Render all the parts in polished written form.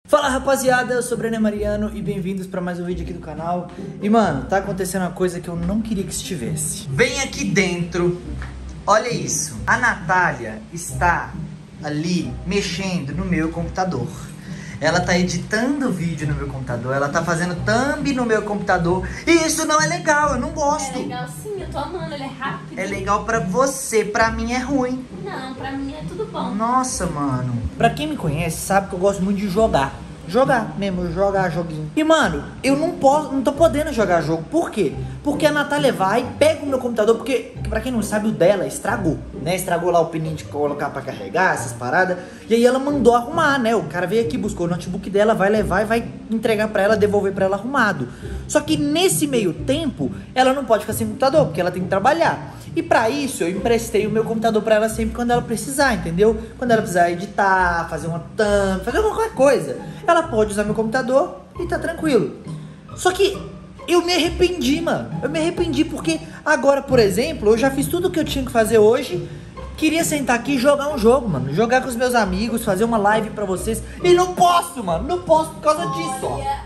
Fala rapaziada, eu sou o Brenner Mariano e bem-vindos para mais um vídeo aqui do canal. E mano, tá acontecendo uma coisa que eu não queria que estivesse. Vem aqui dentro, olha isso. A Natália está ali mexendo no meu computador. Ela tá editando vídeo no meu computador, ela tá fazendo thumb no meu computador. E isso não é legal, eu não gosto. É legal sim, eu tô amando, ele é rápido. É legal pra você, pra mim é ruim. Não, pra mim é tudo bom. Nossa, mano. Pra quem me conhece, sabe que eu gosto muito de jogar. Jogar mesmo, jogar joguinho. E mano, eu não tô podendo jogar jogo. Por quê? Porque a Natália vai, pega o meu computador, porque pra quem não sabe, o dela estragou, né? Estragou lá o pininho de colocar pra carregar, essas paradas. E aí ela mandou arrumar, né? O cara veio aqui, buscou o notebook dela, vai levar e vai entregar pra ela, devolver pra ela arrumado. Só que nesse meio tempo, ela não pode ficar sem computador, porque ela tem que trabalhar. E pra isso, eu emprestei o meu computador pra ela sempre quando ela precisar, entendeu? Quando ela precisar editar, fazer uma thumb, fazer qualquer coisa, ela pode usar meu computador e tá tranquilo. Só que eu me arrependi, mano. Eu me arrependi porque agora, por exemplo, eu já fiz tudo o que eu tinha que fazer hoje. Queria sentar aqui e jogar um jogo, mano. Jogar com os meus amigos, fazer uma live pra vocês. E não posso, mano. Não posso por causa disso,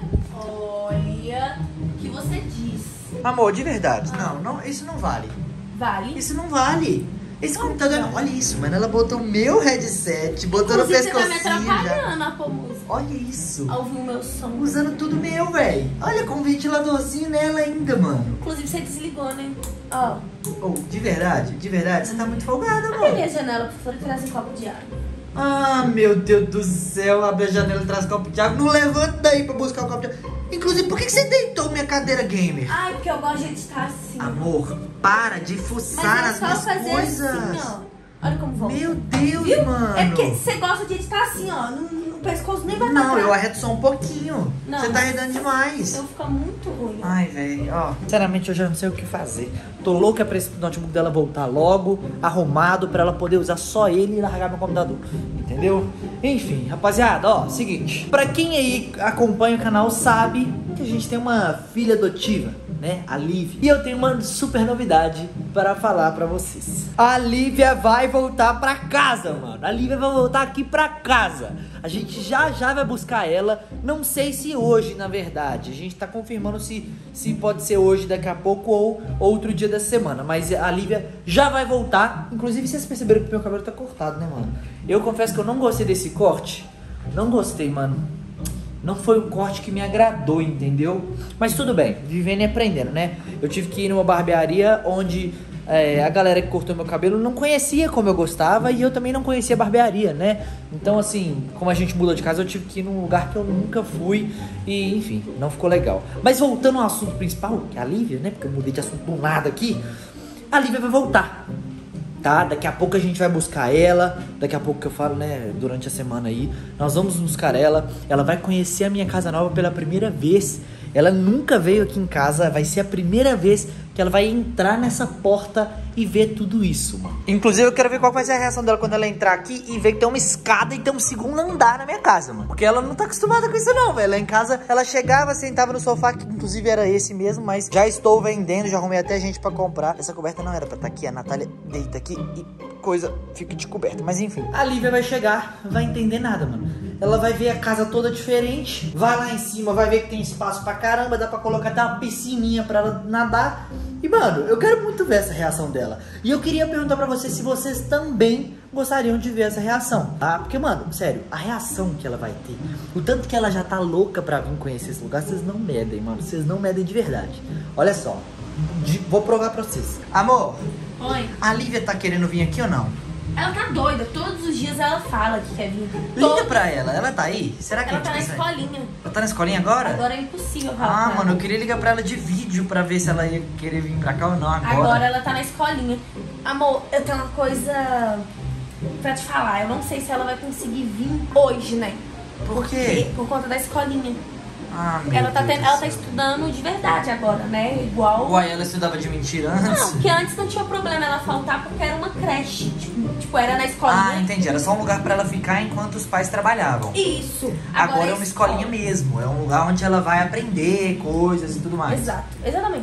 ó. Olha o que você diz. Amor, de verdade. Não, isso não vale. Vale? Isso não vale. Esse computador, olha isso, mano. Ela botou o meu headset, botou no Inclusive, pescocinho. você tá me atrapalhando a pôr música. Olha isso. A ouvir o meu som. Usando tudo meu, velho. Olha, com um ventiladorzinho nela ainda, mano. Inclusive, você desligou, né? Ó. Oh, de verdade, você tá muito folgada, Abre mano. a minha janela, por favor, e traz um copo de água. Ah, meu Deus do céu. Abre a janela e traz copo de água. Não levanta daí pra buscar o copo de água. Inclusive, por que você deitou minha cadeira gamer? Ai, porque eu gosto de editar assim. Amor, para de fuçar Mas é as só minhas fazer coisas. assim, ó. Olha como volta. Meu Deus, Viu? mano. É porque você gosta de editar assim, ó. No pescoço nem vai pra Não, trás. eu arredo só um pouquinho. Não, Você tá arredando demais. Então fica muito ruim. Ó. Ai, velho, ó. Sinceramente, eu já não sei o que fazer. Tô louca pra esse notebook dela voltar logo, arrumado, pra ela poder usar só ele e largar meu computador. Entendeu? Enfim, rapaziada, ó, seguinte. Pra quem aí acompanha o canal sabe que a gente tem uma filha adotiva, né? A Lívia. E eu tenho uma super novidade para falar pra vocês. A Lívia vai voltar pra casa, mano. A Lívia vai voltar aqui pra casa. A gente já vai buscar ela. Não sei se hoje, na verdade. A gente tá confirmando se pode ser hoje, daqui a pouco ou outro dia da semana. Mas a Lívia já vai voltar. Inclusive, vocês perceberam que meu cabelo tá cortado, né, mano? Eu confesso que eu não gostei desse corte. Não gostei, mano. Não foi um corte que me agradou, entendeu? Mas tudo bem, vivendo e aprendendo, né? Eu tive que ir numa barbearia onde a galera que cortou meu cabelo não conhecia como eu gostava e eu também não conhecia a barbearia, né? Então, assim, como a gente mudou de casa, eu tive que ir num lugar que eu nunca fui e, enfim, não ficou legal. Mas voltando ao assunto principal, que é a Lívia, né? Porque eu mudei de assunto do nada aqui. A Lívia vai voltar. Tá? Daqui a pouco a gente vai buscar ela. Daqui a pouco que eu falo, né? Durante a semana aí, nós vamos buscar ela. Ela vai conhecer a minha casa nova pela primeira vez. Ela nunca veio aqui em casa. Vai ser a primeira vez que ela vai entrar nessa porta e ver tudo isso, mano. Inclusive, eu quero ver qual vai ser a reação dela quando ela entrar aqui e ver que tem uma escada e tem um segundo andar na minha casa, mano. Porque ela não tá acostumada com isso não, velho. Lá em casa, ela chegava, sentava no sofá, que inclusive era esse mesmo, mas já estou vendendo, já arrumei até gente pra comprar. Essa coberta não era pra estar aqui, a Natália deita aqui e coisa fica de coberta. Mas enfim, a Lívia vai chegar, não vai entender nada, mano. Ela vai ver a casa toda diferente, vai lá em cima, vai ver que tem espaço pra caramba, dá pra colocar até uma piscininha pra ela nadar. E, mano, eu quero muito ver essa reação dela. E eu queria perguntar pra vocês se vocês também gostariam de ver essa reação, tá? Porque, mano, sério, a reação que ela vai ter, o tanto que ela já tá louca pra vir conhecer esse lugar, vocês não medem, mano. Vocês não medem de verdade. Olha só, vou provar pra vocês. Amor, Oi. a Lívia tá querendo vir aqui ou não? Ela tá doida, todos os dias ela fala que quer vir. Liga pra ela tá aí? Será que Ela a tá na gente consegue? escolinha. Ela tá na escolinha agora? Agora é impossível falar. Ah, mano, eu queria ligar pra ela de vídeo pra ver se ela ia querer vir pra cá ou não agora. Agora ela tá na escolinha. Amor, eu tenho uma coisa pra te falar. Eu não sei se ela vai conseguir vir hoje, né? Por quê? Por conta da escolinha. Ah, meu Ela tá, Deus do ela tá céu. estudando de verdade agora, né? Igual. Uai, ela estudava de mentira antes? Não, porque antes não tinha problema ela faltar porque era uma creche. Tipo, era na escolinha. Ah, entendi. Era só um lugar pra ela ficar enquanto os pais trabalhavam. Isso. Agora é uma escolinha mesmo. É um lugar onde ela vai aprender coisas e tudo mais. Exato, exatamente.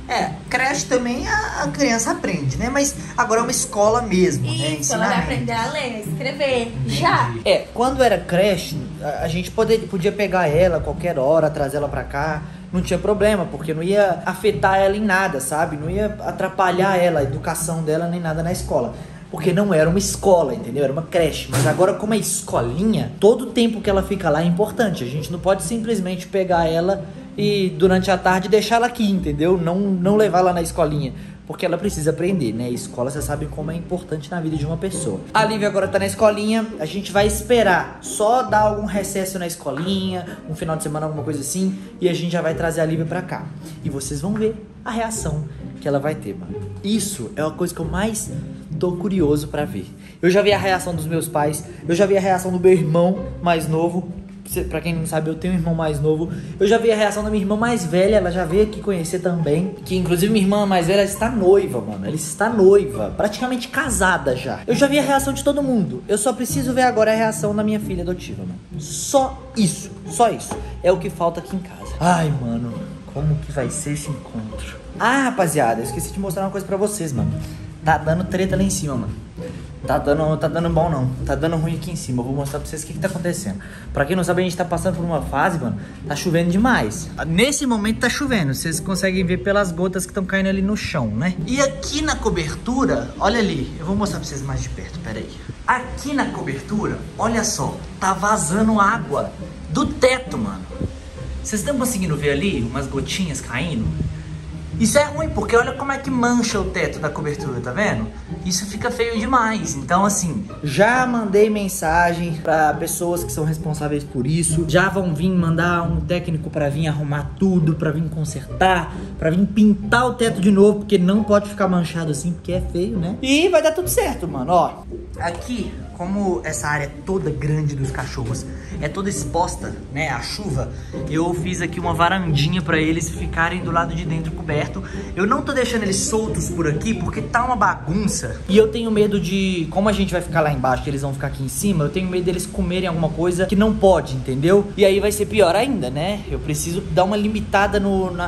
Creche também a criança aprende, né? Mas agora é uma escola mesmo, né? Isso, ela vai aprender a ler, a escrever, Entendi. já. Quando era creche, a gente podia pegar ela a qualquer hora, trazer ela pra cá. Não tinha problema, porque não ia afetar ela em nada, sabe? Não ia atrapalhar ela, a educação dela, nem nada na escola. Porque não era uma escola, entendeu? Era uma creche. Mas agora, como é escolinha, todo o tempo que ela fica lá é importante. A gente não pode simplesmente pegar ela e durante a tarde deixar ela aqui, entendeu? Não levar ela na escolinha. Porque ela precisa aprender, né? Escola, você sabe como é importante na vida de uma pessoa. A Lívia agora tá na escolinha. A gente vai esperar só dar algum recesso na escolinha, um final de semana, alguma coisa assim. E a gente já vai trazer a Lívia pra cá. E vocês vão ver a reação que ela vai ter, mano. Isso é uma coisa que eu mais tô curioso pra ver. Eu já vi a reação dos meus pais. Eu já vi a reação do meu irmão mais novo. Pra quem não sabe, eu tenho um irmão mais novo. Eu já vi a reação da minha irmã mais velha. Ela já veio aqui conhecer também. Que inclusive minha irmã mais velha está noiva, mano. Ela está noiva, praticamente casada já. Eu já vi a reação de todo mundo. Eu só preciso ver agora a reação da minha filha adotiva, mano. Só isso, é o que falta aqui em casa. Ai, mano, como que vai ser esse encontro? Ah, rapaziada, eu esqueci de mostrar uma coisa pra vocês, mano. Tá dando treta lá em cima, mano. Tá dando bom não, tá dando ruim aqui em cima. Eu vou mostrar pra vocês o que tá acontecendo. Pra quem não sabe, a gente tá passando por uma fase, mano, tá chovendo demais. Nesse momento tá chovendo, vocês conseguem ver pelas gotas que estão caindo ali no chão, né? E aqui na cobertura, olha ali, eu vou mostrar pra vocês mais de perto, pera aí. Aqui na cobertura, olha só, tá vazando água do teto, mano. Vocês estão conseguindo ver ali umas gotinhas caindo? Isso é ruim, porque olha como é que mancha o teto da cobertura, tá vendo? Isso fica feio demais. Então, assim, já mandei mensagem pra pessoas que são responsáveis por isso. Já vão vir mandar um técnico pra vir arrumar tudo, pra vir consertar, pra vir pintar o teto de novo, porque não pode ficar manchado assim, porque é feio, né? E vai dar tudo certo, mano, ó. Aqui, como essa área toda grande dos cachorros é toda exposta, né, à chuva, eu fiz aqui uma varandinha pra eles ficarem do lado de dentro coberto. Eu não tô deixando eles soltos por aqui porque tá uma bagunça. E eu tenho medo de, como a gente vai ficar lá embaixo e eles vão ficar aqui em cima, eu tenho medo deles comerem alguma coisa que não pode, entendeu? E aí vai ser pior ainda, né? Eu preciso dar uma limitada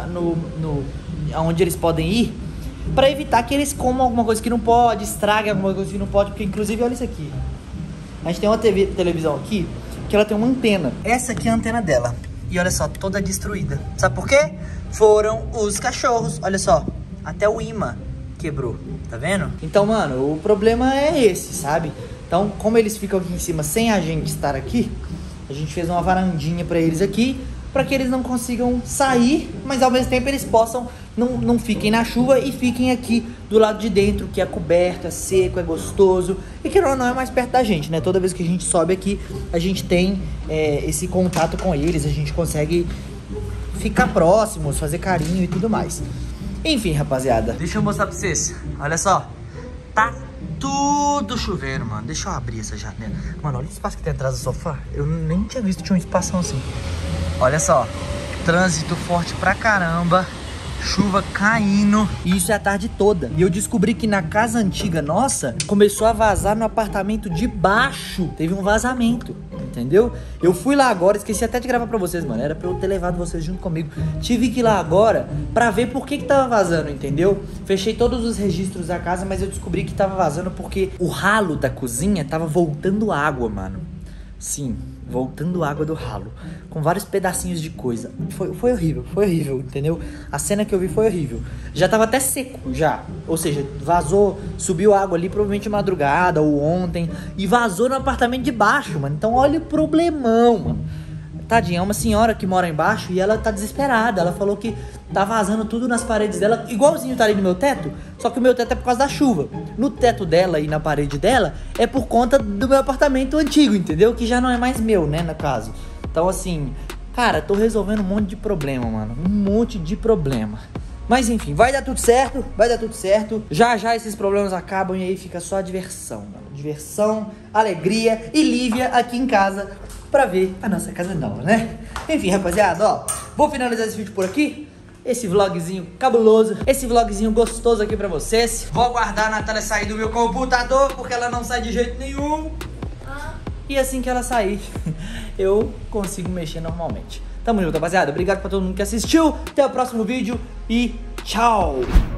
aonde eles podem ir, pra evitar que eles comam alguma coisa que não pode, estraguem alguma coisa que não pode. Porque inclusive, olha isso aqui. A gente tem uma televisão aqui que ela tem uma antena. Essa aqui é a antena dela. E olha só, toda destruída. Sabe por quê? Foram os cachorros. Olha só, até o imã quebrou. Tá vendo? Então, mano, o problema é esse, sabe? Então, como eles ficam aqui em cima sem a gente estar aqui, a gente fez uma varandinha pra eles aqui, pra que eles não consigam sair, mas ao mesmo tempo eles possam não fiquem na chuva e fiquem aqui do lado de dentro, que é coberto, é seco, é gostoso e que não é mais perto da gente, né? Toda vez que a gente sobe aqui, a gente tem esse contato com eles, a gente consegue ficar próximos, fazer carinho e tudo mais. Enfim, rapaziada, deixa eu mostrar pra vocês. Olha só, tá tudo chovendo, mano. Deixa eu abrir essa janela. Mano, olha o espaço que tem atrás do sofá. Eu nem tinha visto que tinha um espação assim. Olha só, trânsito forte pra caramba, chuva caindo, e isso é a tarde toda. E eu descobri que na casa antiga nossa, começou a vazar no apartamento de baixo. Teve um vazamento, entendeu? Eu fui lá agora, esqueci até de gravar pra vocês, mano. Era pra eu ter levado vocês junto comigo. Tive que ir lá agora pra ver por que tava vazando, entendeu? Fechei todos os registros da casa, mas eu descobri que tava vazando porque o ralo da cozinha tava voltando água, mano. Sim, voltando água do ralo, com vários pedacinhos de coisa. Foi horrível, entendeu? A cena que eu vi foi horrível. Já tava até seco, já. Ou seja, vazou, subiu água ali, provavelmente madrugada ou ontem, e vazou no apartamento de baixo, mano. Então olha o problemão, mano. Tadinha, é uma senhora que mora embaixo e ela tá desesperada. Ela falou que tá vazando tudo nas paredes dela, igualzinho tá ali no meu teto, só que o meu teto é por causa da chuva. No teto dela e na parede dela é por conta do meu apartamento antigo, entendeu? Que já não é mais meu, né, no caso. Então, assim, cara, tô resolvendo um monte de problema, mano. Um monte de problema. Mas enfim, vai dar tudo certo, vai dar tudo certo. Já já esses problemas acabam e aí fica só a diversão, mano. Diversão, alegria e Lívia aqui em casa pra ver a nossa casa nova, né? Enfim, rapaziada, ó, vou finalizar esse vídeo por aqui. Esse vlogzinho cabuloso, esse vlogzinho gostoso aqui pra vocês. Vou aguardar a Natália sair do meu computador, porque ela não sai de jeito nenhum. E assim que ela sair, eu consigo mexer normalmente. Tamo junto, rapaziada. Obrigado pra todo mundo que assistiu. Até o próximo vídeo e Tchau!